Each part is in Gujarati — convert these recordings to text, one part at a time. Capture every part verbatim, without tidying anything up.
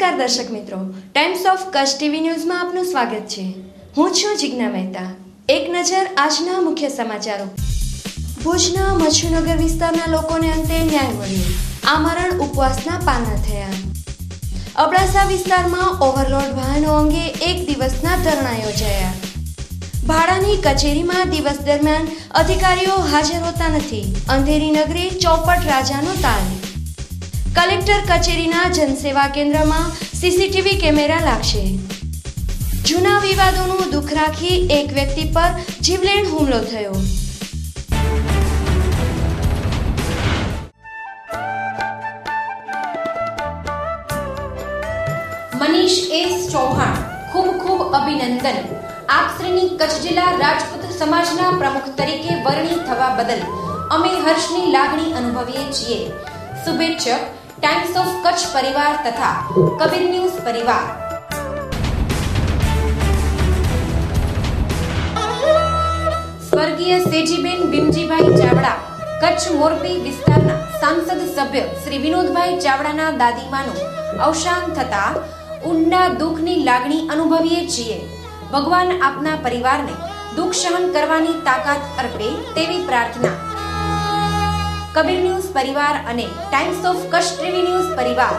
નમસ્કાર દર્શક મિત્રો, ટાઈમ્સ ઓફ કચ્છ ટીવી ન્યૂઝમાં આપનું સ્વાગત છે। હું છું જિજ્ઞા મહેતા। એક નજર આજના મુખ્ય સમાચારો। ભુજના મચ્છુનગર વિસ્તારના લોકોને અંતે ન્યાય મળ્યો। આમરણ ઉપવાસના પાના થયા। અબડાસા વિસ્તારમાં ઓવરલોડ વાહનો અંગે એક દિવસના ધરણા યોજાયા। ભાડાની કચેરીમાં દિવસ દરમિયાન અધિકારીઓ હાજર હોતા નથી। અંધેરી નગરી ચોપટ રાજાનો તાલ। કલેક્ટર કચેરીના જનસેવા કેન્દ્રમાં સીસીટીવી કેમેરા લાગશે। જૂના વિવાદોનું દુઃખ રાખી એક વ્યક્તિ પર જીવલેણ હુમલો થયો। मनीष एस चौहान खूब खूब अभिनंदन। आप श्रीनी कच्छ जिला राजपूत समाजना प्रमुख तरीके वरणी थवा बदल अमे हर्षनी लागणी अनुभवीए छीए। शुभेच्छक टाइम्स ऑफ कच्छ परिवार तथा कबीर न्यूज परिवार। स्वर्गीय सेजीबेन भीमजीभाई चावड़ा कच्छ मोरबी विस्तारना सांसद सभ्य श्री विनोदभाई चावड़ाना दादीमानु अवसान थता ઊંડા દુઃખની લાગણી અનુભવીએ છીએ। ભગવાન આપના પરિવારને દુઃખ સહન કરવાની તાકાત અર્પે તેવી પ્રાર્થના। કબીર ન્યૂઝ પરિવાર અને Times of Kutch TV news પરિવાર।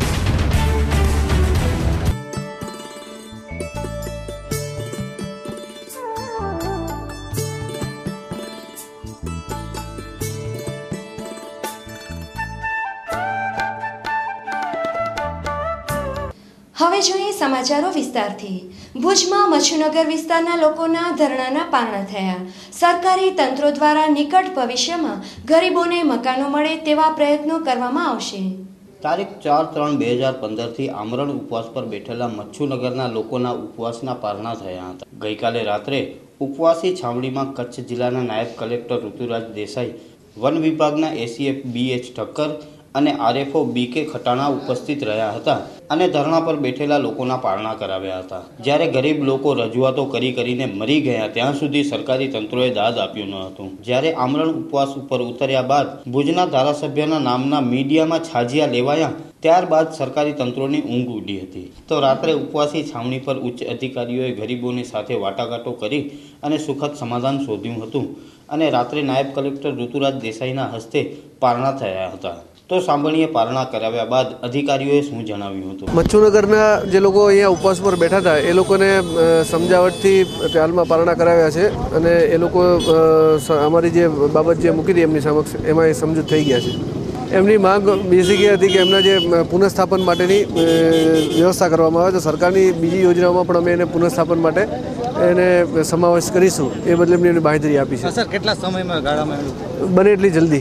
હવે જોઈએ સમાચારો વિસ્તારથી। ભુજમાં મચ્છુનગર વિસ્તારના લોકોના ધરણાના પારણા થયા। સરકારી તંત્રો દ્વારા નિકટ ભવિષ્યમાં ગરીબોને મકાનો મળે તેવા પ્રયત્નો કરવામાં આવશે। તારીખ ચાર ત્રણ બે હજાર પંદર થી આમરણ ઉપવાસ પર બેઠેલા મચ્છુનગરના લોકોના ઉપવાસના પારણા થયા હતા। ગઈકાલે રાત્રે ઉપવાસી છાવણીમાં કચ્છ જિલ્લાના નાયબ કલેક્ટર ઋતુરાજ દેસાઈ, વન વિભાગના એસીએફ બી એચ ઠક્કર અને આરએફઓ બી કે ખટાણા ઉપસ્થિત રહ્યા હતા અને ધરણા પર બેઠેલા લોકોના પારણા કરાવ્યા હતા। જ્યારે ગરીબ લોકો રજૂઆતો કરી કરીને મરી ગયા ત્યાં સુધી સરકારી તંત્રોએ દાદ આપ્યું ન હતું। જ્યારે આમરણ ઉપવાસ ઉપર ઉતર્યા બાદ ભુજના ધારાસભ્યના નામના મીડિયામાં છાજિયા લેવાયા ત્યારબાદ સરકારી તંત્રોની ઊંઘ ઉડી હતી। તો રાત્રે ઉપવાસી છાવણી પર ઉચ્ચ અધિકારીઓએ ગરીબોની સાથે વાટાઘાટો કરી અને સુખદ સમાધાન શોધ્યું હતું અને રાત્રે નાયબ કલેક્ટર ઋતુરાજ દેસાઈના હસ્તે પારણા થયા હતા। તો સાંભળીએ પારણા કરાવ્યા બાદ અધિકારીઓએ શું જણાવ્યું હતું। મચ્છુનગરના જે લોકો અહીંયા ઉપવાસ પર બેઠા હતા એ લોકોને સમજાવટથી હાલમાં પારણા કરાવ્યા છે અને એ લોકો અમારી જે બાબત જે મૂકી હતી એમની સમક્ષ એમાં એ સમજૂત થઈ ગયા છે। એમની માંગ બેઝિક એ હતી કે એમના જે પુનઃસ્થાપન માટેની વ્યવસ્થા કરવામાં આવે તો સરકારની બીજી યોજનાઓમાં પણ અમે એને પુનઃસ્થાપન માટે એને સમાવેશ કરીશું એ બદલે એમની બાંહેધરી આપી છે। સર કેટલા સમયમાં ગાળામાં બને એટલી જલ્દી।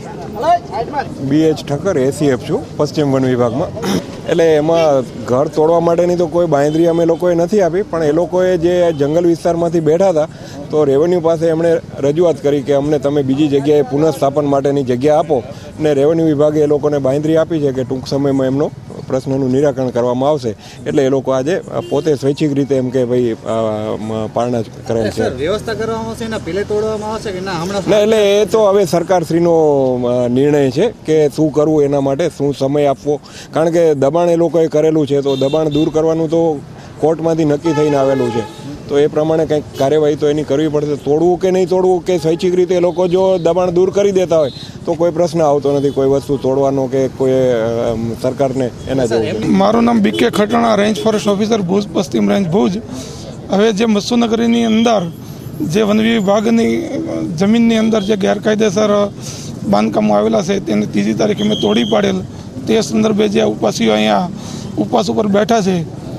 બી એચ ઠક્કર એસીએફ છું પશ્ચિમ વન વિભાગમાં। એટલે એમાં ઘર તોડવા માટેની તો કોઈ બાંહેધરી અમે લોકોએ નથી આપી, પણ એ લોકોએ જે જંગલ વિસ્તારમાંથી બેઠા હતા તો રેવન્યુ પાસે એમણે રજૂઆત કરી કે અમને તમે બીજી જગ્યાએ પુનઃસ્થાપન માટેની જગ્યા આપો ને રેવન્યુ વિભાગે એ લોકોને બાંહેધરી આપી છે કે ટૂંક સમયમાં એમનો પ્રશ્નનું નિરાકરણ કરવામાં આવશે। એટલે એ લોકો આજે પોતે સ્વૈચ્છિક રીતે એમ કે ભાઈ પારણા કરેલ છે। વ્યવસ્થા કરવામાં આવશે ને પેલે તોડવામાં આવશે કે ના હમણાં? એટલે એ તો હવે સરકારશ્રીનો નિર્ણય છે કે શું કરવું એના માટે શું સમય આપવો, કારણ કે દબાણ એ લોકોએ કરેલું છે તો દબાણ દૂર કરવાનું તો કોર્ટમાંથી નક્કી થઈને આવેલું છે તો એ પ્રમાણે કંઈક કાર્યવાહી તો એની કરવી પડશે। તોડવું કે નહીં તોડવું કે સ્વૈચ્છિક રીતે એ લોકો જો દબાણ દૂર કરી દેતા હોય તો કોઈ પ્રશ્ન આવતો નથી કોઈ વસ્તુ તોડવાનો કે કોઈ સરકારને એના જેવું। મારું નામ B K Khatana, range forest officer Bhuj પશ્ચિમ રેન્જ ભુજ। હવે જે મચ્છુનગરીની અંદર જે વન વિભાગની જમીનની અંદર જે ગેરકાયદેસર બાંધકામો આવેલા છે તેને ત્રીજી તારીખે મેં તોડી પાડેલ તે સંદર્ભે જે ઉપવાસીઓ અહીંયા ઉપવાસ ઉપર બેઠા છે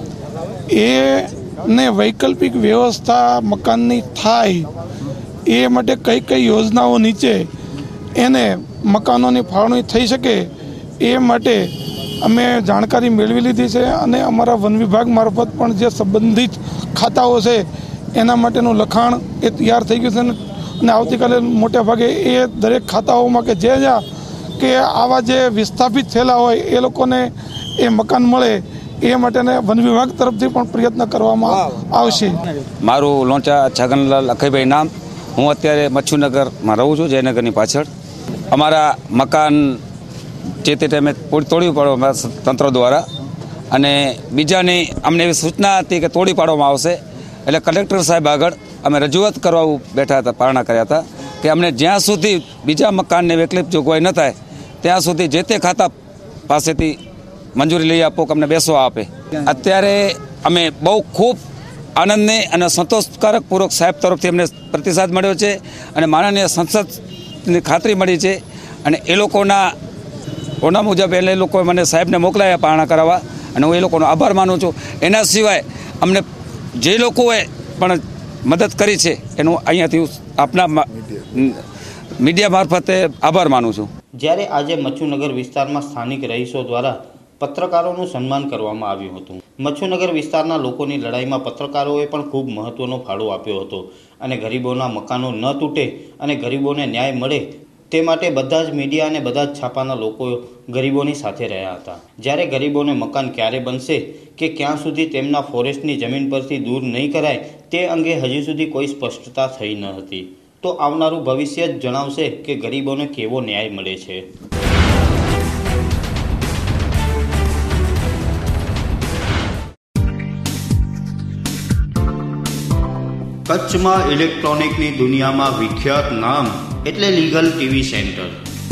એ ને વૈકલ્પિક વ્યવસ્થા મકાનની થાય એ માટે કઈ કઈ યોજનાઓ નીચે એને મકાનોની ફાળવણી થઈ શકે એ માટે અમે જાણકારી મેળવી લીધી છે અને અમારા વન વિભાગ મારફત પણ જે સંબંધિત ખાતાઓ છે એના માટેનું લખાણ એ તૈયાર થઈ ગયું છે અને આવતીકાલે મોટા ભાગે એ દરેક ખાતાઓમાં કે જે જ્યાં કે આવા જે વિસ્થાપિત થયેલા હોય એ લોકોને એ મકાન મળે એ માટેને વન વિભાગ તરફથી પણ પ્રયત્ન કરવામાં આવશે। મારું લોચા છગનલાલ અખઈભાઈ નામ। હું અત્યારે મચ્છુનગરમાં રહું છું, જયનગરની પાછળ। અમારા મકાન જે તે ટાઈમે તોડ્યું પડે તંત્ર દ્વારા અને બીજાની અમને એવી સૂચના હતી કે તોડી પાડવામાં આવશે. એટલે કલેક્ટર સાહેબ આગળ અમે રજૂઆત કરવા બેઠા હતા, પારણા કર્યા હતા કે અમને જ્યાં સુધી બીજા મકાનને વૈકલ્પિક જોગવાઈ ન થાય ત્યાં સુધી જે તે ખાતા પાસેથી મંજૂરી લઈ આપો કે અમને બેસવા આપે. અત્યારે અમે બહુ ખૂબ આનંદને અને સંતોષકારક પૂર્વક સાહેબ તરફથી અમને પ્રતિસાદ મળ્યો છે અને માનનીય સંસદની ખાતરી મળી છે અને એ લોકોના ઓના મુજબ એટલે એ લોકોએ મને સાહેબને મોકલાયા પારણા કરાવવા અને હું એ લોકોનો આભાર માનું છું. એના સિવાય અમને જે લોકોએ પણ મદદ કરી છે એનું અહીંયાથી હું આપના મીડિયા મારફતે આભાર માનું છું. જ્યારે આજે મચ્છુનગર વિસ્તારમાં સ્થાનિક રહીશો દ્વારા પત્રકારોનું સન્માન કરવામાં આવ્યું હતું. મચ્છુનગર વિસ્તારના લોકોની લડાઈમાં પત્રકારોએ પણ ખૂબ મહત્વનો ફાળો આપ્યો હતો અને ગરીબોના મકાનો ન તૂટે અને ગરીબોને ન્યાય મળે તે માટે બધા જ મીડિયા અને બધા જ છાપાના લોકો ગરીબોની સાથે રહ્યા હતા. જ્યારે ગરીબોને મકાન ક્યારે બનશે કે ક્યાં સુધી તેમના ફોરેસ્ટની જમીન પરથી દૂર નહીં કરાય તે અંગે હજી સુધી કોઈ સ્પષ્ટતા થઈ ન હતી. તો આવનારું ભવિષ્ય જ જણાવશે કે ગરીબોને કેવો ન્યાય મળે છે. કચ્છમાં ઇલેક્ટ્રોનિકની દુનિયામાં વિખ્યાત નામ એટલે લીગલ ટીવી સેન્ટર.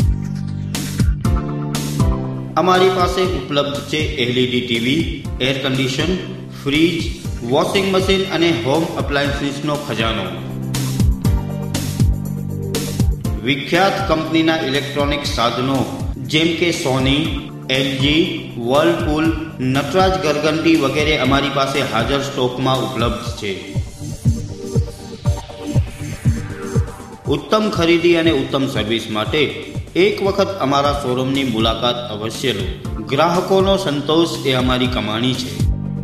અમારી પાસે ઉપલબ્ધ છે LED TV, air condition, fridge, washing machine અને હોમ એપ્લાયન્સીસનો ખજાનો. વિખ્યાત કંપનીના ઇલેક્ટ્રોનિક સાધનો જેમ કે સોની, એલજી, વર્લપૂલ, નટરાજ ગરગંટી વગેરે અમારી પાસે હાજર સ્ટોકમાં ઉપલબ્ધ છે. ઉત્તમ ખરીદી અને ઉત્તમ સર્વિસ માટે એક વખત અમારા શોરૂમની મુલાકાત અવશ્ય લો. ગ્રાહકોનો સંતોષ એ અમારી કમાણી છે.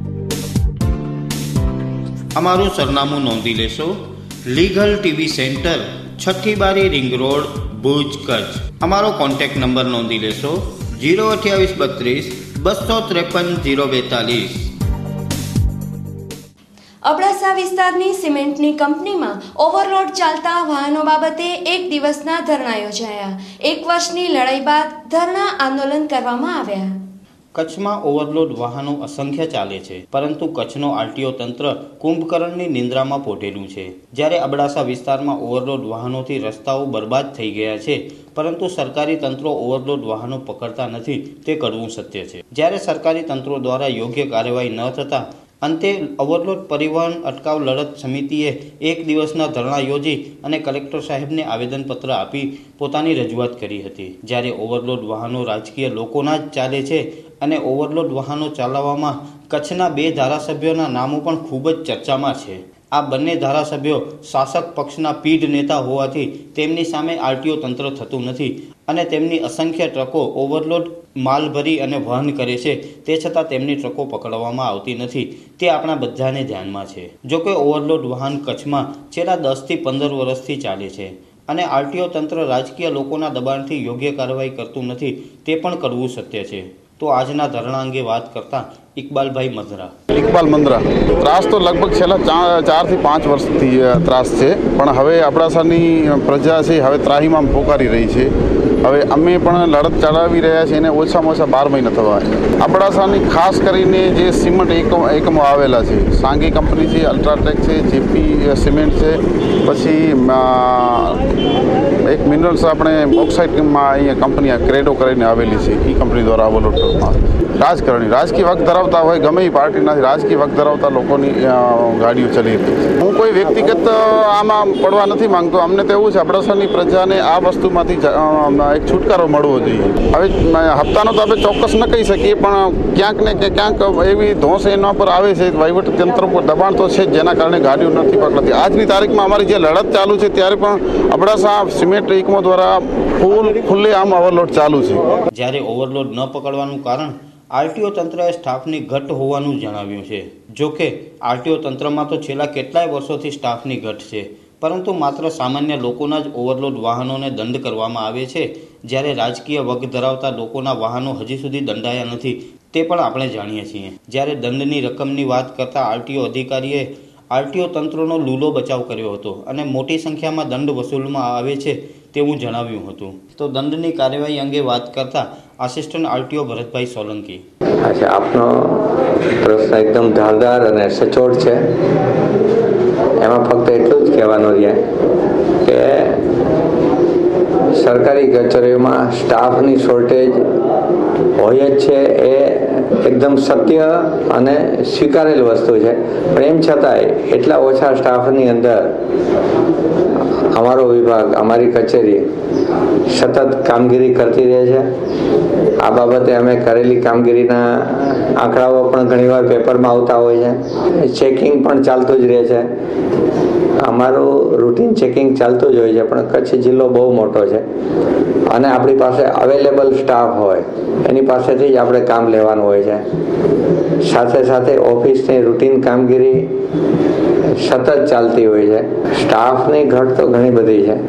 અમારું સરનામું નોંધી લેશો. લીગલ ટીવી સેન્ટર, છઠ્ઠી બારી, રિંગ રોડ, ભુજ, કચ્છ. અમારો કોન્ટેક્ટ નંબર નોંધી લેશો જીરો અઠ્યાવીસ બત્રીસ બસો ત્રેપન જીરો બેતાલીસ. અબડાસા વિસ્તારની સિમેન્ટની કંપનીમાં ઓવરલોડ ચાલતા વાહનો બાબતે એક દિવસના ધરણા યોજાયા. એક વર્ષની લડાઈ બાદ ધરણા આંદોલન કરવામાં આવ્યા. કચ્છમાં ઓવરલોડ વાહનો અસંખ્ય ચાલે છે, પરંતુ કચ્છનો આરટીઓ તંત્ર કુંભકર્ણની નિંદ્રામાં પોઢેલું છે. જ્યારે અબડાસા વિસ્તારમાં ઓવરલોડ વાહનોથી રસ્તાઓ બરબાદ થઈ ગયા છે, પરંતુ સરકારી તંત્રો ઓવરલોડ વાહનો પકડતા નથી તે કડવું સત્ય છે. જ્યારે સરકારી તંત્રો દ્વારા યોગ્ય કાર્યવાહી ન થતાં અંતે ઓવરલોડ પરિવહન અટકાવ લડત સમિતિએ એક દિવસના ધરણા યોજી અને કલેક્ટર સાહેબને આવેદનપત્ર આપી પોતાની રજૂઆત કરી હતી. જ્યારે ઓવરલોડ વાહનો રાજકીય લોકોના જ ચાલે છે અને ઓવરલોડ વાહનો ચલાવવામાં કચ્છના બે ધારાસભ્યોના નામો પણ ખૂબ જ ચર્ચામાં છે. આ બંને ધારાસભ્યો શાસક પક્ષના પીઢ નેતા હોવાથી તેમની સામે આરટીઓ તંત્ર થતું નથી અને તેમની અસંખ્ય ટ્રકો ઓવરલોડ માલ ભરી અને વહન કરે છે, તે છતાં તેમની ટ્રકો પકડવામાં આવતી નથી. તે આપણા બધાને ધ્યાનમાં છે. જોકે ઓવરલોડ વાહન કચ્છમાં છેલ્લા દસથી પંદર વર્ષથી ચાલે છે અને આરટીઓ તંત્ર રાજકીય લોકોના દબાણથી યોગ્ય કાર્યવાહી કરતું નથી તે પણ કડવું સત્ય છે. તો આજના ધરણા અંગે વાત કરતા ઇકબાલભાઈ મંદરા. ઇકબાલ મંદરા ત્રાસ તો લગભગ છેલ્લા ચાર થી પાંચ વર્ષથી ત્રાસ છે, પણ હવે અબડાસાની પ્રજા છે હવે ત્રાહીમામ પોકારી રહી છે. હવે અમે પણ લડત ચલાવી રહ્યા છીએ અને ઓછામાં ઓછા બાર મહિના થવા. અબડાસાની ખાસ કરીને જે સિમેન્ટ એકમ એકમો આવેલા છે, સાંગી કંપની છે, અલ્ટ્રાટેક છે, જેપી સિમેન્ટ છે, પછી એક મિનરલ્સ આપણે બોક્સાઇટમાં અહીંયા કંપની ક્રેડો કરીને આવેલી છે, એ કંપની દ્વારા ઓવરલોડ કરવામાં રાજકારણી રાજકીય વખત ધરાવતા હોય ગમે એ પાર્ટીના રાજકીય વખત ધરાવતા લોકોની ગાડીઓ ચલી રહી છે. હું કોઈ વ્યક્તિગત આમાં પડવા નથી માંગતો. અમને તો એવું છે અબડાસાની પ્રજાને આ વસ્તુમાંથી એક છુટકારો મળવો જોઈએ. હવે હપ્તાનો તો આપણે ચોક્કસ ન કહી શકીએ, પણ ક્યાંક ને ક્યાંક એવી ધોંસ એના પર આવે છે, વહીવટી તંત્ર પર દબાણ તો છે જ, જેના કારણે ગાડીઓ નથી પકડતી. આજની તારીખમાં અમારી જે લડત ચાલુ છે ત્યારે પણ અબડાસા સિમેન્ટ એકમો દ્વારા ફૂલ ખુલ્લે આમ ઓવરલોડ ચાલુ છે. જ્યારે ઓવરલોડ ન પકડવાનું કારણ આરટીઓ તંત્રએ સ્ટાફની ઘટ હોવાનું જણાવ્યું છે. જોકે આરટીઓ તંત્રમાં તો છેલ્લા કેટલાય વર્ષોથી સ્ટાફની ઘટ છે, પરંતુ માત્ર સામાન્ય લોકોના જ ઓવરલોડ વાહનોને દંડ કરવામાં આવે છે, જ્યારે રાજકીય વગ ધરાવતા લોકોના વાહનો હજી સુધી દંડાયા નથી તે પણ આપણે જાણીએ છીએ. જ્યારે દંડની રકમની વાત કરતા આરટીઓ અધિકારીએ આરટીઓ તંત્રનો લૂલો બચાવ કર્યો હતો અને મોટી સંખ્યામાં દંડ વસૂલવામાં આવે છે તેવું જણાવ્યું હતું. તો દંડની કાર્યવાહી અંગે વાત કરતા આસિસ્ટન્ટ આરટીઓ ભરતભાઈ સોલંકી. અચ્છા, આપનો પ્રશ્ન એકદમ ધારદાર અને સચોટ છે. એમાં ફક્ત એટલું જ કહેવાનું રહે કે સરકારી કચેરીઓમાં સ્ટાફની શોર્ટેજ હોય જ છે, એ એકદમ સત્ય અને સ્વીકારેલ વસ્તુ છે. પણ એમ છતાંય એટલા ઓછા સ્ટાફની અંદર અમારો વિભાગ, અમારી કચેરી સતત કામગીરી કરતી રહે છે. આ બાબતે અમે કરેલી કામગીરીના આંકડાઓ પણ ઘણીવાર પેપરમાં આવતા હોય છે. ચેકિંગ પણ ચાલતું જ રહે છે. અમારું રૂટીન ચેકિંગ ચાલતું જ હોય છે. પણ કચ્છ જિલ્લો બહુ મોટો છે અને આપણી પાસે અવેલેબલ સ્ટાફ હોય એની પાસેથી જ આપણે કામ લેવાનું હોય છે. સાથે સાથે ઓફિસની રૂટીન કામગીરી સતત ચાલતી હોય છે. સ્ટાફની ઘટ તો ઘણી બધી છે.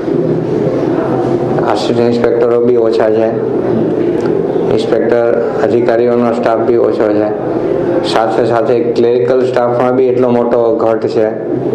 આસિસ્ટન્ટ ઇન્સ્પેક્ટરો બી ઓછા છે, ઇન્સ્પેક્ટર અધિકારીઓનો સ્ટાફ બી ઓછો છે. સાથે સાથે ક્લેરિકલ સ્ટાફમાં બી એટલો મોટો ઘટ છે.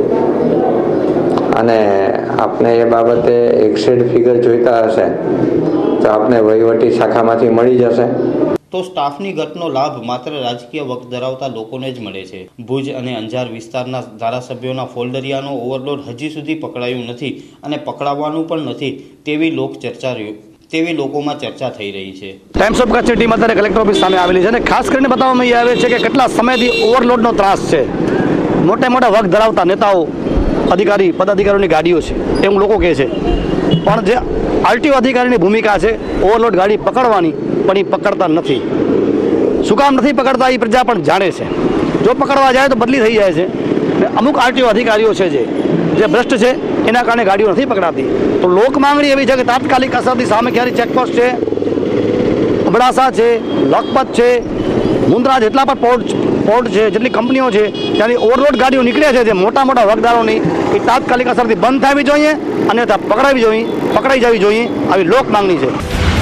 અને આપને એ બાબતે એક્ઝેક્ટ ફિગર જોઈતા હશે તો આપને વહીવટી શાખામાંથી મળી જશે. તો સ્ટાફની ઘટનો લાભ માત્ર રાજકીય વખત ધરાવતા લોકોને જ મળે છે. ભુજ અને અંજાર વિસ્તારના ધારાસભ્યોના ફોલ્ડરિયાનો ઓવરલોડ હજી સુધી પકડાયું નથી અને પકડાવવાનું પણ નથી તેવી લોક ચર્ચા તેવી લોકોમાં ચર્ચા થઈ રહી છે. ટાઈમ્સ ઓફ કચ્છની ટીમ અત્યારે કલેક્ટર ઓફિસ સામે આવેલી છે અને ખાસ કરીને બતાવવામાં એ આવે છે કે કેટલા સમયથી ઓવરલોડનો ત્રાસ છે. મોટા મોટા વખત ધરાવતા નેતાઓ, અધિકારી, પદાધિકારીઓની ગાડીઓ છે એવું લોકો કહે છે. પણ જે આરટીઓ અધિકારીની ભૂમિકા છે ઓવરલોડ ગાડી પકડવાની, પણ એ પકડતા નથી. શું કામ નથી પકડતા એ પ્રજા પણ જાણે છે. જો પકડવા જાય તો બદલી થઈ જાય છે. અમુક આરટીઓ અધિકારીઓ છે જે જે ભ્રષ્ટ છે એના કારણે ગાડીઓ નથી પકડાતી. તો લોક માંગણી એવી છે કે તાત્કાલિક અસરથી સામેખિયારી ચેકપોસ્ટ છે, અબડાસા છે, લખપત છે, મુન્દ્રા, જેટલા પણ પોર્ટ પોર્ટ છે, જેટલી કંપનીઓ છે ત્યાંની ઓવરલોડ ગાડીઓ નીકળે છે જે મોટા મોટા વર્ગદારોની, એ તાત્કાલિક અસરથી બંધ થવી જોઈએ અને પકડાવી જોઈએ પકડાઈ જવી જોઈએ, આવી લોક માંગણી છે.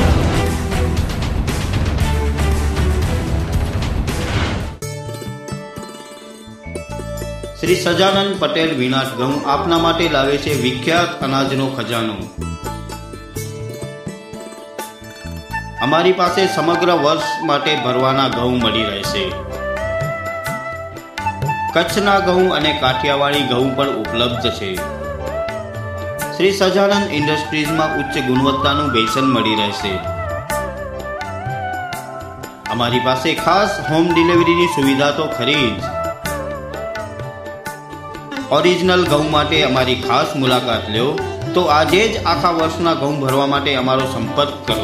શ્રી સજાનંદ પટેલ વિનાશ ઘઉં આપના માટે લાવે છે વિખ્યાત અનાજનો ખજાનો. અમારી પાસે સમગ્ર વર્ષ માટે ભરવાના ઘઉં મળી રહેશે. કચ્છના ઘઉં અને કાઠિયાવાડી ઘઉં પણ ઉપલબ્ધ છે. શ્રી સજાનંદ ઇન્ડસ્ટ્રીઝમાં ઉચ્ચ ગુણવત્તાનું બેસન મળી રહેશે. અમારી પાસે ખાસ હોમ ડિલિવરીની સુવિધા તો ખરી જ. ઓરિજિનલ ઘઉં માટે અમારી ખાસ મુલાકાત લો તો આજે જ આખા વર્ષના ઘઉં ભરવા માટે અમારો સંપર્ક કરો.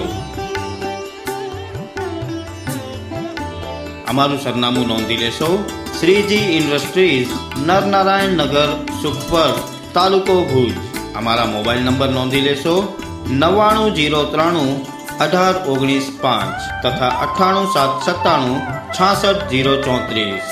અમારું સરનામું નોંધી લેશો. શ્રીજી ઇન્ડસ્ટ્રીઝ, નરનારાયણ નગર, સુખપર, તાલુકો ભુજ. અમારા મોબાઈલ નંબર નોંધી લેશો નવ્વાણું જીરો ત્રાણું અઢાર ઓગણીસ પાંચ તથા અઠ્ઠાણું સાત સત્તાણું છાસઠ જીરો ચોત્રીસ.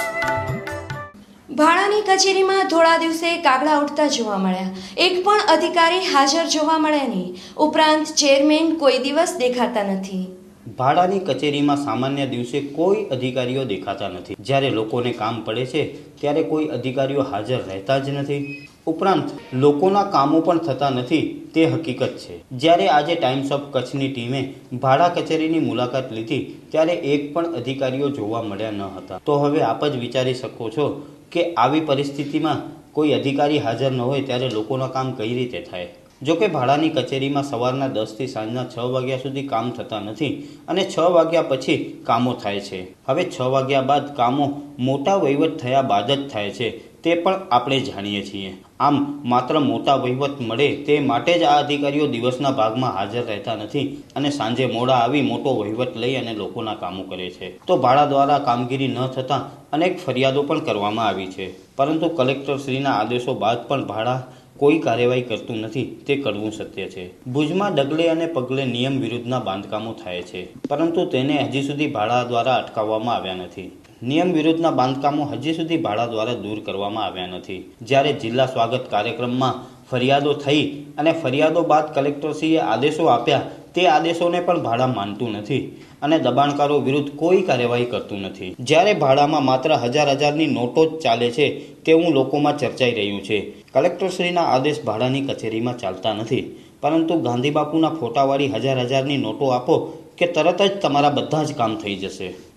ભાડાની કચેરીમાં થોડા દિવસે કાગડા ઉડતા જોવા મળ્યા. એક પણ અધિકારી હાજર જોવા મળ્યા નહીં. ઉપરાંત ચેરમેન કોઈ દિવસ દેખાતા નથી. ભાડાની કચેરીમાં સામાન્ય દિવસે કોઈ અધિકારીઓ દેખાતા નથી. જ્યારે લોકોને કામ પડે છે ત્યારે કોઈ અધિકારીઓ હાજર રહેતા જ નથી. ઉપરાંત લોકોના કામો પણ થતા નથી તે હકીકત છે. જ્યારે આજે ટાઈમ્સ ઓફ કચ્છની ટીમે ભાડા કચેરીની મુલાકાત લીધી ત્યારે એક પણ અધિકારીઓ જોવા મળ્યા ન હતા. તો હવે આપ જ વિચારી શકો છો કે આવી પરિસ્થિતિમાં કોઈ અધિકારી હાજર ન હોય ત્યારે લોકોના કામ કઈ રીતે થાય. જોકે ભાડાની કચેરીમાં સવારના દસથી સાંજના છ વાગ્યા સુધી કામ થતા નથી અને છ વાગ્યા પછી કામો થાય છે. હવે છ વાગ્યા બાદ કામો મોટા વહીવટ થયા બાદ જ થાય છે તે પણ આપણે જાણીએ છીએ. આમ માત્ર મોટા વહીવટ મળે તે માટે જ આ અધિકારીઓ દિવસના ભાગમાં હાજર રહેતા નથી અને સાંજે મોડા આવી મોટો વહીવટ લઈ અને લોકોના કામો કરે છે. તો ભાડા દ્વારા કામગીરી ન થતાં અનેક ફરિયાદો પણ કરવામાં આવી છે. પરંતુ કલેક્ટરશ્રીના આદેશો બાદ પણ ભાડા કોઈ કાર્યવાહી કરતું નથી તે કડવું સત્ય છે. ભુજમાં ડગલે અને પગલે નિયમ વિરુદ્ધના બાંધકામો થાય છે પરંતુ તેને હજી સુધી ભાડા દ્વારા અટકાવવામાં આવ્યા નથી. નિયમ વિરુદ્ધના બાંધકામો હજી સુધી ભાડા દ્વારા દૂર કરવામાં આવ્યા નથી. જ્યારે જિલ્લા સ્વાગત કાર્યક્રમમાં ફરિયાદો થઈ અને ફરિયાદો બાદ કલેક્ટરશ્રીએ આદેશો આપ્યા તે આદેશોને પણ ભાડા માનતું નથી અને દબાણકારો વિરુદ્ધ કોઈ કાર્યવાહી કરતું નથી. જ્યારે ભાડામાં માત્ર હજાર હજારની નોટો જ ચાલે છે તેવું લોકોમાં ચર્ચાઈ રહ્યું છે. કલેક્ટરશ્રીના આદેશ ભાડાની કચેરીમાં ચાલતા નથી પરંતુ ગાંધીબાપુના ફોટાવાળી હજાર હજારની નોટો આપો કે તરત જ તમારા બધા જ કામ થઈ જશે.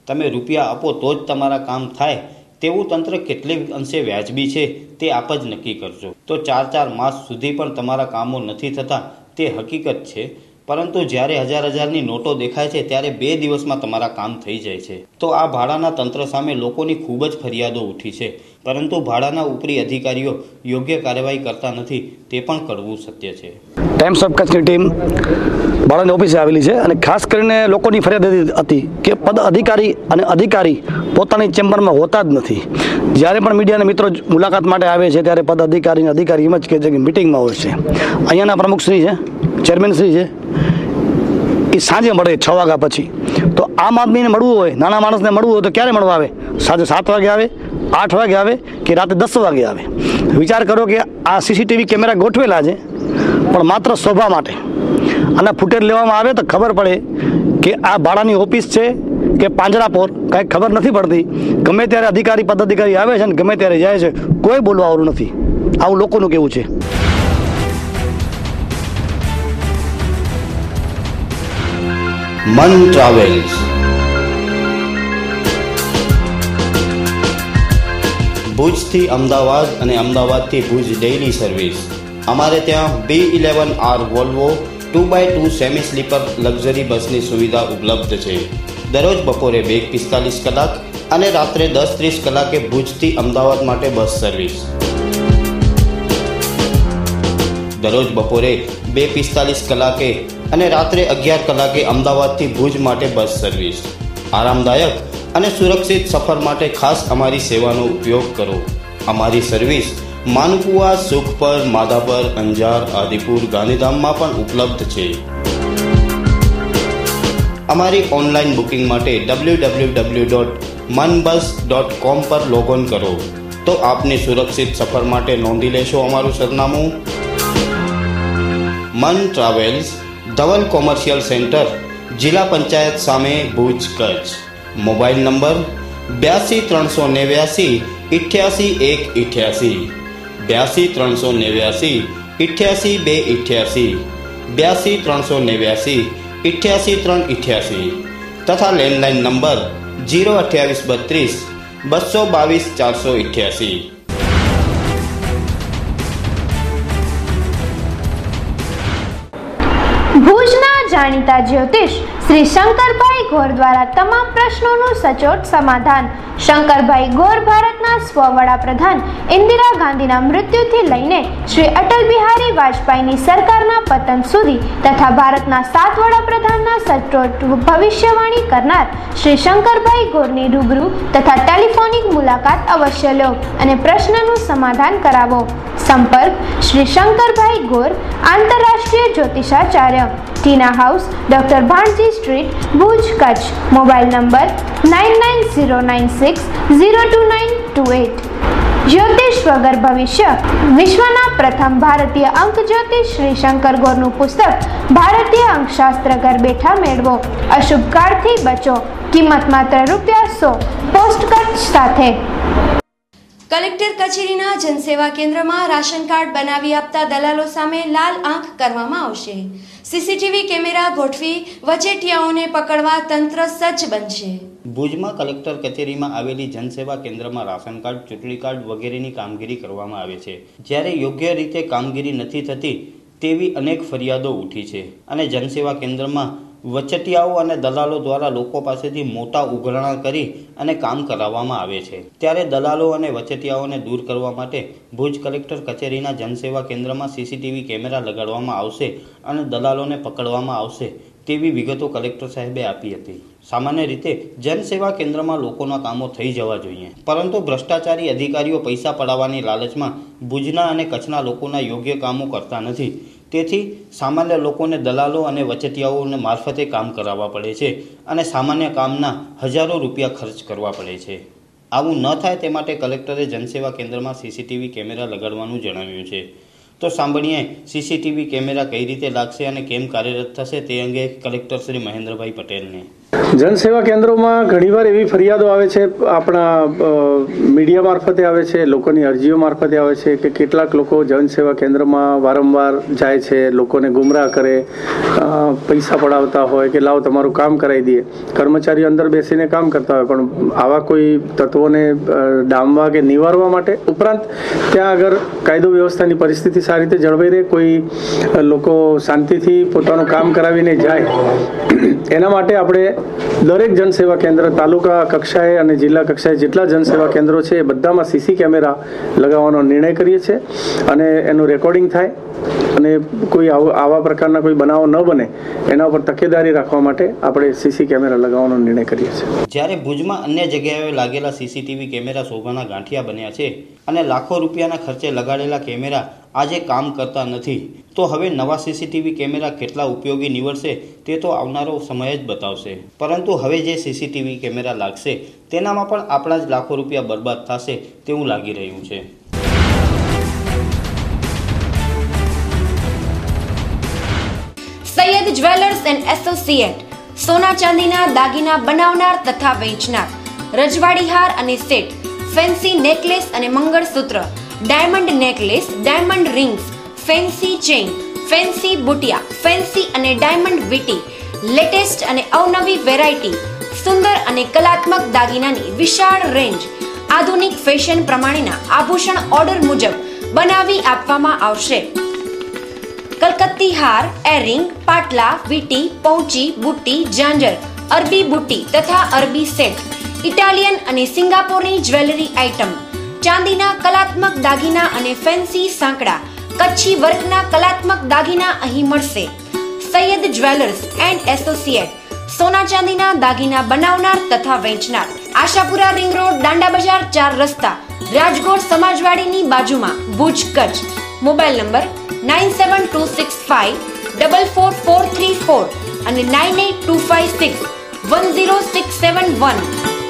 તમે રૂપિયા આપો તો જ તમારા કામ થાય તેવું તંત્ર કેટલે અંશે વ્યાજબી છે તે આપ જ નક્કી કરજો. તો ચાર ચાર માસ સુધી પણ તમારા કામો નથી થતા તે હકીકત છે, પરંતુ જ્યારે હજાર હજારની નોટો દેખાય છે ત્યારે બે દિવસમાં તમારા કામ થઈ જાય છે. તો આ ભાડાના તંત્ર સામે લોકોની ખૂબ જ ફરિયાદો ઉઠી છે, પરંતુ ભાડાના ઉપરી અધિકારીઓ યોગ્ય કાર્યવાહી કરતા નથી તે પણ કડવું સત્ય છે. ટાઈમ્સ ઓફ કચ્છની ટીમ ભાડાની ઓફિસે આવેલી છે અને ખાસ કરીને લોકોની ફરિયાદ હતી કે પદ અધિકારી અને અધિકારી પોતાની ચેમ્બરમાં હોતા જ નથી. જ્યારે પણ મીડિયાના મિત્રો મુલાકાત માટે આવે છે ત્યારે પદ અધિકારી અને અધિકારી એમ જ કહે છે કે મિટિંગમાં હોય છે. અહીંયાના પ્રમુખશ્રી છે, ચેરમેનશ્રી છે, એ સાંજે મળે છ વાગ્યા પછી. તો આમ આદમીને મળવું હોય, નાના માણસને મળવું હોય તો ક્યારે મળવા આવે? સાંજે સાત વાગે આવે, આઠ વાગે આવે કે રાતે દસ વાગે આવે? વિચાર કરો કે આ સીસીટીવી કેમેરા ગોઠવેલા છે પણ માત્ર શોભા માટે. આના ફૂટેજ લેવામાં આવે તો ખબર પડે કે આ ભાડાની ઓફિસ છે કે પાંજરાપોર, કાંઈ ખબર નથી પડતી. ગમે ત્યારે અધિકારી પદ અધિકારી આવે છે ને ગમે ત્યારે જાય છે, કોઈ બોલવાવાળું નથી. આવું લોકોનું કેવું છે. મન ટ્રાવેલ્સ ભુજથી અમદાવાદ અને અમદાવાદથી ભુજ ડેઇલી સર્વિસ. અમારે ત્યાં B eleven R Volvo two by two semi sleeper luxury બસની સુવિધા ઉપલબ્ધ છે. દરરોજ બપોરે બે પિસ્તાલીસ કલાક અને રાત્રે દસ ત્રીસ કલાકે ભુજથી અમદાવાદ માટે બસ સર્વિસ. દરરોજ બપોરે બે પિસ્તાલીસ કલાકે અને રાત્રે અગિયાર કલાકે અમદાવાદથી ભુજ માટે બસ સર્વિસ. આરામદાયક અને સુરક્ષિત સફર માટે ખાસ અમારી સેવાનો ઉપયોગ કરો. અમારી સર્વિસ માનકુવા, સુખપર, માધાપર, અંજાર, આદિપુર, ગાંધીધામમાં પણ ઉપલબ્ધ છે. અમારી ઓનલાઈન બુકિંગ માટે W W W dot manbus dot com પર લોગોન કરો તો આપની સુરક્ષિત સફર માટે નોંધી લેશો અમારું સરનામું. મન ટ્રાવેલ્સ, ધવલ કોમર્શિયલ સેન્ટર, જિલ્લા પંચાયત સામે, ભુજ, કચ્છ. મોબાઈલ નંબર બ્યાસી ત્રણસો નેવ્યાસી ઇઠ્યાસી એક ઇઠ્યાસી, બ્યાસી ત્રણસો નેવ્યાસી ઇઠ્યાસી બે ઇઠ્યાસી, બ્યાસી ત્રણસો નેવ્યાસી ઇઠ્યાસી ત્રણ ઇઠ્યાસી તથા લેન્ડલાઇન નંબર જીરો અઠ્યાવીસ બત્રીસ બસો બાવીસ ચારસો ઇઠ્યાસી. ભુજના જાણીતા જ્યોતિષ શ્રી શંકરભાઈ ગોર દ્વારા તમામ પ્રશ્નોનું સચોટ સમાધાન. શંકરભાઈ ગોર ભારતના સ્વ વડાપ્રધાન ઇન્દિરા ગાંધીના મૃત્યુથી લઈને શ્રી અટલ બિહારી વાજપેયીની સરકારના પતન સુધી તથા ભારતના સાત વડાપ્રધાનના સચોટ ભવિષ્યવાણી કરનાર શ્રી શંકરભાઈ ગોરની રૂબરૂ તથા ટેલિફોનિક મુલાકાત અવશ્ય લો અને પ્રશ્નનું સમાધાન કરાવો. સંપર્ક શ્રી શંકરભાઈ ગોર, આંતરરાષ્ટ્રીય જ્યોતિષાચાર્ય, Tina house, doctor Bhanji street, Bhuj, Kutch. Mobile number nine nine zero nine six zero two nine two eight. જ્યોતિષ વગર ભવિષ્ય, વિશ્વના પ્રથમ ભારતીય અંક જ્યોતિષ શ્રી શંકર ગોરનું પુસ્તક ભારતીય અંકશાસ્ત્ર ઘર બેઠા મેળવો. અશુભ કાળથી બચો. કિંમત માત્ર રૂપિયા સો. પોસ્ટ કચ્છ સાથે. કલેક્ટર કચેરીના જનસેવા કેન્દ્રમાં રાશન કાર્ડ બનાવી આપતા દલાલો સામે લાલ આંખ કરવામાં આવશે. સીસીટીવી કેમેરા ગોઠવી વચેટિયાઓને પકડવા તંત્ર સજ્જ બનશે. ભુજમાં કલેક્ટર કચેરીમાં આવેલી જનસેવા કેન્દ્રમાં રાશન કાર્ડ, ચૂંટણી કાર્ડ વગેરેની કામગીરી કરવામાં આવે છે. જ્યારે યોગ્ય રીતે કામગીરી નથી થતી તેવી અનેક ફરિયાદો ઉઠી છે અને જનસેવા કેન્દ્રમાં વચટિયાઓ અને દલાલો દ્વારા લોકો પાસેથી મોટા ઉઘરાણા કરી અને કામ કરાવવામાં આવે છે. ત્યારે દલાલો અને વચટિયાઓને દૂર કરવા માટે ભુજ કલેક્ટર કચેરીના જનસેવા કેન્દ્રમાં સીસીટીવી કેમેરા લગાડવામાં આવશે અને દલાલોને પકડવામાં આવશે તેવી વિગતો કલેક્ટર સાહેબે આપી હતી. સામાન્ય રીતે જનસેવા કેન્દ્રમાં લોકોના કામો થઈ જવા જોઈએ, પરંતુ ભ્રષ્ટાચારી અધિકારીઓ પૈસા પડાવવાની લાલચમાં ભુજના અને કચ્છના લોકોના યોગ્ય કામો કરતા નથી. તેથી સામાન્ય લોકોને દલાલો અને વચટિયાઓને મારફતે કામ કરાવવા પડે છે અને સામાન્ય કામના હજારો રૂપિયા ખર્ચ કરવા પડે છે. આવું ન થાય તે માટે કલેક્ટરે જનસેવા કેન્દ્રમાં સીસીટીવી કેમેરા લગાડવાનું જણાવ્યું છે. તો સાંભળીએ સીસીટીવી કેમેરા કઈ રીતે લાગશે અને કેમ કાર્યરત થશે તે અંગે કલેક્ટર શ્રી મહેન્દ્રભાઈ પટેલને. જનસેવા કેન્દ્રોમાં ઘણીવાર એવી ફરિયાદો આવે છે, આપણા મીડિયા મારફતે આવે છે, લોકોની અરજીઓ મારફતે આવે છે કે કેટલાક લોકો જનસેવા કેન્દ્રમાં વારંવાર જાય છે, લોકોને ગુમરાહ કરે, પૈસા પડાવતા હોય કે લાવો તમારું કામ કરાવી દઈએ. કર્મચારીઓ અંદર બેસીને કામ કરતા હોય, પણ આવા કોઈ તત્વોને ડામવા કે નિવારવા માટે, ઉપરાંત ત્યાં આગળ કાયદો વ્યવસ્થાની પરિસ્થિતિ સારી રીતે જળવાઈ રહે, કોઈ લોકો શાંતિથી પોતાનું કામ કરાવીને જાય, એના માટે આપણે દરેક જનસેવા કેન્દ્ર તાલુકા કક્ષાએ અને જિલ્લા કક્ષાએ જેટલા જનસેવા કેન્દ્રો છે એ બધામાં સીસી કેમેરા લગાવવાનો નિર્ણય કરીએ છીએ અને એનું રેકોર્ડિંગ થાય અને કોઈ આવા પ્રકારના કોઈ બનાવો ન બને એના ઉપર તકેદારી રાખવા માટે આપણે સીસી કેમેરા લગાવવાનો નિર્ણય કરીએ છીએ. જ્યારે ભુજમાં અન્ય જગ્યાએ લાગેલા સીસીટીવી કેમેરા શોભાના ગાંઠિયા બન્યા છે અને લાખો રૂપિયાના ખર્ચે લગાડેલા કેમેરા આજે કામ કરતા નથી, તો હવે નવા સીસીટીવી કેમેરા કેટલા ઉપયોગી નીવડશે તે તો આવનારો સમય જ બતાવશે. પરંતુ હવે જે સીસીટીવી કેમેરા લાગશે તેનામાં પણ આપણા જ લાખો રૂપિયા બરબાદ થશે તેવું લાગી રહ્યું છે. સૈયદ જ્વેલર્સ એન્ડ એસોસિએટ સોના ચાંદીના દાગીના બનાવનાર તથા વેચનાર, રજવાડી હાર અને સેટ, ફેન્સી નેકલેસ અને mangalsutra, diamond necklace, diamond rings, fancy chain, fancy બુટિયા, ફેન્સી અને ડાયમંડ વીટી, લેટેસ્ટ અને અવનવી વેરાયટી, સુંદર અને કલાત્મક દાગીનાની વિશાળ રેન્જ, આધુનિક ફેશન પ્રમાણેના આભૂષણ ઓર્ડર મુજબ બનાવી આપવામાં આવશે. કલકત્તી હાર, એરિંગ, પાટલા, વીટી, પૌંચી, બુટ્ટી, ઝાંઝર, અરબી બુટ્ટી તથા અરબી સેટ, ઇટાલિયન અને સિંગાપોરની જ્વેલરી આઇટમ, ચાંદીના કલાત્મક દાગીના અને ફેન્સી સાંકડા, કચ્છી વર્કના કલાત્મક દાગીના અહીં મળશે. સૈયદ જ્વેલર્સ એન્ડ એસોસિએટ સોના ચાંદીના દાગીના બનાવનાર તથા વેચનાર, આશાપુરા રિંગ રોડ, દાંડા બજાર ચાર રસ્તા, રાજગોળ સમાજવાડીની બાજુમાં, Bhuj, Kutch. Mobile number nine seven two six five double four four three four અને nine eight two five six one zero six seven one.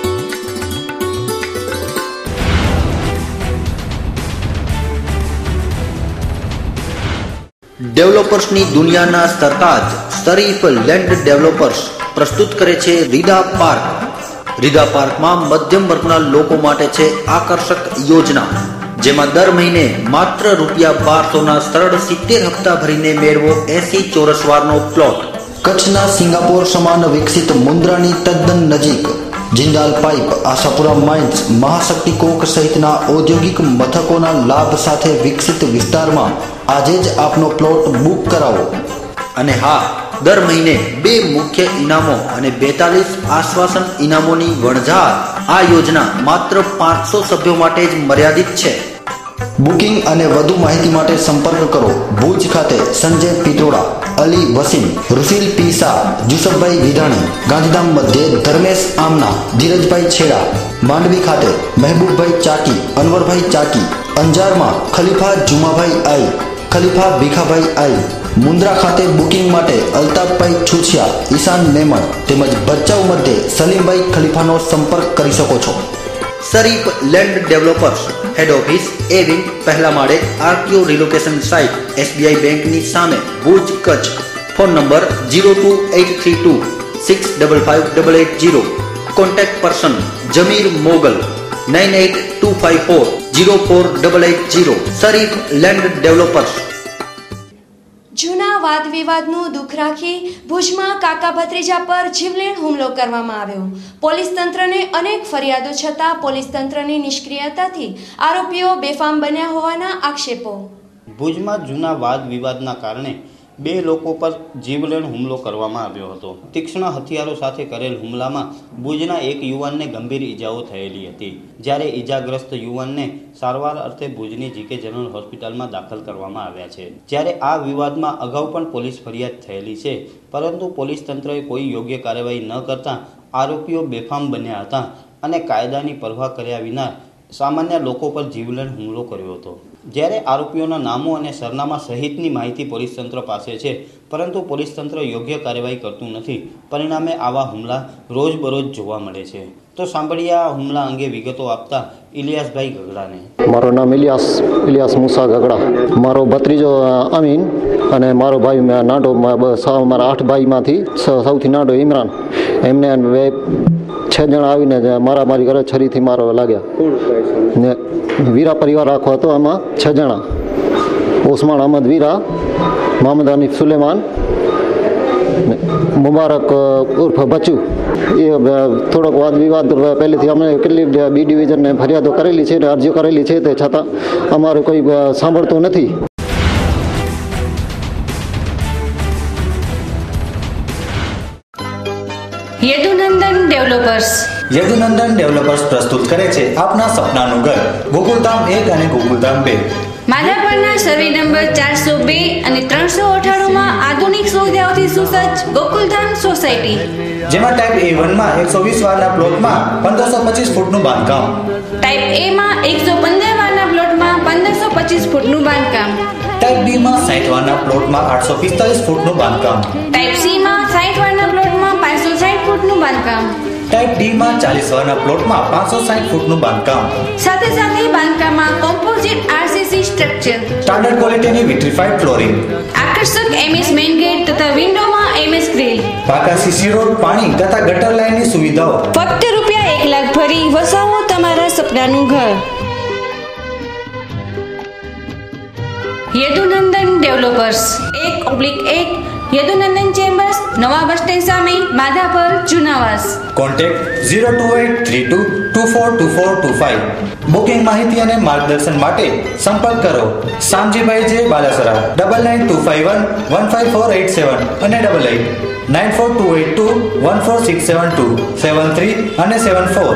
ડેવલપર્સની દુનિયાના સરતાજ શરીફ લેન્ડ ડેવલપર્સ પ્રસ્તુત કરે છે રીડા પાર્ક. રીડા પાર્કમાં મધ્યમ વર્ગના લોકો માટે છે આકર્ષક યોજના, જેમાં દર મહિને માત્ર રૂપિયા બારસોના સરળ સિત્તેર હપ્તા ભરીને મેળવો એસી ચોરસ વારનો પ્લોટ. કચ્છના સિંગાપોર સમાન વિકસિત મુન્દ્રાની તદ્દન નજીક Jindal pipe, Ashapura mines, Mahashakti coke સહિતના ઔદ્યોગિક મથકોના લાભ સાથે વિકસિત વિસ્તારમાં આજે જ આપનો પ્લોટ બુક કરાવો. અને હા, દર મહિને બે મુખ્ય ઇનામો અને બેતાલીસ આશ્વાસન ઇનામોની વણઝાર. આ યોજના માત્ર પાંચસો સભ્યો માટે જ મર્યાદિત છે. બુકિંગ અને વધુ માહિતી માટે સંપર્ક કરો ભુજ ખાતે સંજય પિત્રોડા, અલી વસીમ, રુફિલ પીસા, જુસફભાઈ વિધાણી, ગાંધીધામ મધ્યે ધર્મેશ આમના, ધીરજભાઈ છેડા, માંડવી ખાતે મહેબૂબભાઈ ચાકી, અનવરભાઈ ચાકી, અંજારમાં ખલીફા જુમાભાઈ આઈ, ખલીફા ભીખાભાઈ આઈ, મુન્દ્રા ખાતે બુકિંગ માટે અલ્તાફભાઈ છુછિયા, ઈશાન મેમણ તેમજ ભચાઉ મધ્યે સલીમભાઈ ખલીફાનો સંપર્ક કરી શકો છો. Sharif land developers, head office A wing, પહેલા માળે, આરટીઓ રિલોકેશન સાઇટ, એસબીઆઈ બેંકની સામે, Bhuj, Kutch. Phone number zero two eight three two six double five double eight zero. Contact person Jamir Mogal, nine eight two five four zero four double eight zero. Sharif land developers. જૂના વાદ વિવાદનું દુઃખ રાખી ભુજમાં કાકા ભત્રીજા પર જીવલેણ હુમલો કરવામાં આવ્યો. પોલીસ તંત્રને અનેક ફરિયાદો છતાં પોલીસ તંત્રની નિષ્ક્રિયતાથી આરોપીઓ બેફામ બન્યા હોવાના આક્ષેપો. ભુજમાં જૂના વાદ વિવાદના કારણે બે લોકો પર જીવલેણ હુમલો કરવામાં આવ્યો હતો. તીક્ષ્ણ હથિયારો સાથે કરેલ હુમલામાં ભુજના એક યુવાનને ગંભીર ઈજાઓ થયેલી હતી, જ્યારે ઈજાગ્રસ્ત યુવાનને સારવાર અર્થે ભુજની જીકે જનરલ હોસ્પિટલમાં દાખલ કરવામાં આવ્યા છે. જ્યારે આ વિવાદમાં અગાઉ પણ પોલીસ ફરિયાદ થયેલી છે, પરંતુ પોલીસ તંત્રએ કોઈ યોગ્ય કાર્યવાહી ન કરતા આરોપીઓ બેફામ બન્યા હતા અને કાયદાની પરવા કર્યા વિના સામાન્ય લોકો પર જીવલેણ હુમલો કર્યો હતો. જ્યારે આરોપીઓના નામો અને સરનામા સહિતની માહિતી પોલીસ તંત્ર પાસે છે, પરંતુ પોલીસ તંત્ર યોગ્ય કાર્યવાહી કરતું નથી. પરિણામે આવા હુમલા રોજબરોજ જોવા મળે છે. તો સાંભળીએ આ હુમલા અંગે વિગતો આપતા ઇલિયાસભાઈ ગગડાને. મારું નામ ઇલિયાસ ઇલિયાસ મુસા ગગડા. મારો ભત્રીજો અમીન અને મારો ભાઈ નાનો, મારા આઠ ભાઈમાંથી સૌથી નાનો ઇમરાન. એમને બે છ જણા આવીને મારામારી કરે, છરીથી મારવા લાગ્યા ને વીરા પરિવાર આખો હતો. આમાં છ જણા, ઓસમાન અહમદ વીરા, મોહમ્મદ હનીફ સુલેમાન, મુબારક ઉર્ફ બચ્ચુ. એ થોડોક વાદ વિવાદ પહેલેથી અમે કેટલી બી ડિવિઝનને ફરિયાદો કરેલી છે ને અરજીઓ કરેલી છે, તે છતાં અમારે કોઈ સાંભળતું નથી. યદુનંદન ડેવલપર્સ યદુનંદન ડેવલપર્સ પ્રસ્તુત કરે છે આપના સપનાનું ઘર, ગોકુલધામ એક અને ગોકુલધામ બે. માધાપરના સર્વે નંબર ચારસો બે અને ત્રણસો અઠાણું માં આધુનિક સુવિધાઓથી સુસજ્જ ગોકુલધામ સોસાયટી, જેમાં ટાઈપ એ વન માં એકસો વીસ વારના પ્લોટમાં પંદરસો પચીસ ફૂટનું બાંધકામ, ટાઈપ એ માં એકસો પંદર વારના પ્લોટમાં પંદરસો પચીસ ફૂટનું બાંધકામ, ટાઈપ બી માં સાઠ વારના પ્લોટમાં આઠસો પિસ્તાલીસ ફૂટનું બાંધકામ, ટાઈપ સી માં સાઠ વારના પ્લોટમાં પાંચસો સાઠ ફૂટનું બાંધકામ, ટાઈપ ડી માં ચાલીસ વારના પ્લોટમાં પાંચસો સાઠ ફૂટનું બાંધકામ. સાથે સાથે બાંધકામમાં કોમ્પોઝિટ આરસીસી સ્ટ્રક્ચર, સ્ટાન્ડર્ડ ક્વોલિટીની વિટ્રીફાઈડ ફ્લોરિંગ, આકર્ષક એમએસ મેઇન ગેટ તથા વિન્ડોમાં એમએસ ગ્રીલ, પાકા સીસી રોડ, પાણી તથા ગટર લાઇનની સુવિધાઓ. ફક્ત રૂપિયા એક લાખ ભરી વસાવો તમારા સપનાનું ઘર. યદુનંદન ડેવલપર્સ એક ઓબ્લિક એક યદુનંદન ચેમ્બર્સ, નવા બસ સ્ટેન્ડ સામે, Madhapar, Junavas. Contact zero two eight three two two four two four two five. Booking માહિતી અને માર્ગદર્શન માટે સંપર્ક કરો Shamjibhai J Balasara, double nine two five one one five four eight seven અને double eight nine four two eight two one four six seven two seven three અને સેવન ફોર.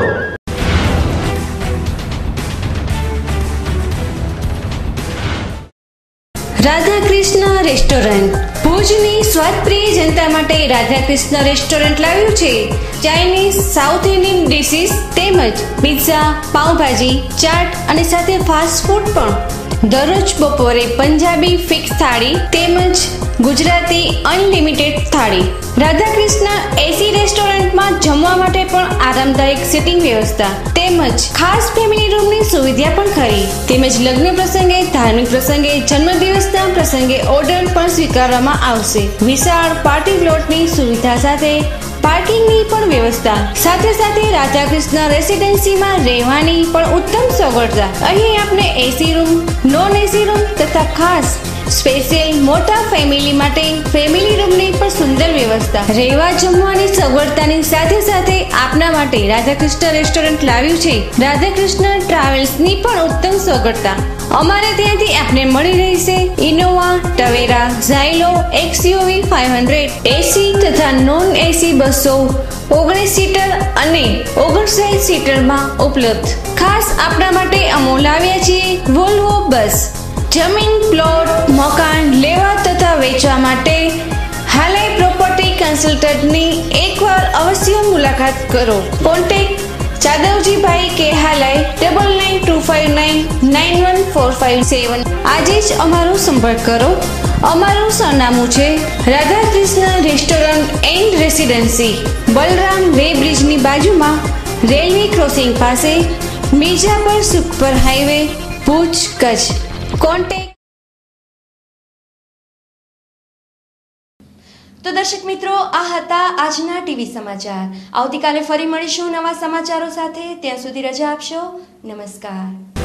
રાધાકૃષ્ણ રેસ્ટોરન્ટ ભુજની સ્વાદપ્રિય જનતા માટે રાધાકૃષ્ણ રેસ્ટોરન્ટ લાવ્યું છે ચાઇનીઝ, સાઉથ ઇન્ડિયન ડિશિસ તેમજ પિઝા, પાઉંભાજી, ચાટ અને સાથે ફાસ્ટ ફૂડ પણ. દરરોજ બપોરે પંજાબી ફિક્સ થાળી તેમજ ગુજરાતી અનલિમિટેડ થાળી. રાધાકૃષ્ણ એસી રેસ્ટોરન્ટમાં જમવા માટે પણ આરામદાયક સિટિંગ વ્યવસ્થા તેમજ ખાસ ફેમિલી રૂમની સુવિધા પણ ખરી. તેમજ લગ્ન પ્રસંગે, ધાર્મિક પ્રસંગે, જન્મદિવસના પ્રસંગે ઓર્ડર પણ સ્વીકારવામાં આવશે. વિશાળ પાર્ટી પ્લોટની સુવિધા સાથે પાર્કિંગની પણ વ્યવસ્થા. સાથે સાથે રાધાકૃષ્ણ રેસિડેન્સીમાં રહેવાની પણ ઉત્તમ સગવડતા. અહીં આપણે AC room, non AC room તથા ખાસ સ્પેશિયલ મોટા ફેમિલી માટે ફેમિલી રૂમની પણ સુંદર વ્યવસ્થા. રહેવા જમવાની સગવડતાની સાથે સાથે આપના માટે રાધાકૃષ્ણ રેસ્ટોરન્ટ લાવ્યું છે રાધાકૃષ્ણ ટ્રાવેલ્સની પણ ઉત્તમ સગવડતા. અમારે ત્યાંથી આપને મળી રહેશે Innova, Tavera, Xylo, XUV five hundred, AC તથા નોન એસી બસો ઓગણીસ સીટર અને ઓગણસાઠ સીટરમાં ઉપલબ્ધ. ખાસ આપણા માટે અમો લાવ્યા છીએ વોલ્વો બસ. જમીન, પ્લોટ, મકાન લેવા તથા વેચવા માટે હાલે પ્રોપર્ટી કન્સલ્ટન્ટની એકવાર અવશ્ય મુલાકાત કરો. Contact Jadavjibhai K Halai double nine two five nine nine one four five seven. આજે જ અમારો સંપર્ક કરો. અમારું સરનામું છે Radhakrishna restaurant and residency, Balram way બ્રિજની બાજુમાં, રેલવે ક્રોસિંગ પાસે, મિર્જાપર સુખપર હાઈવે, ભુજ, કચ્છ. કોન્ટેક્ટ. તો દર્શક મિત્રો, આ હતા આજના ટીવી સમાચાર. આવતીકાલે ફરી મળીશું નવા સમાચારો સાથે. ત્યાં સુધી રજા આપશો. નમસ્કાર.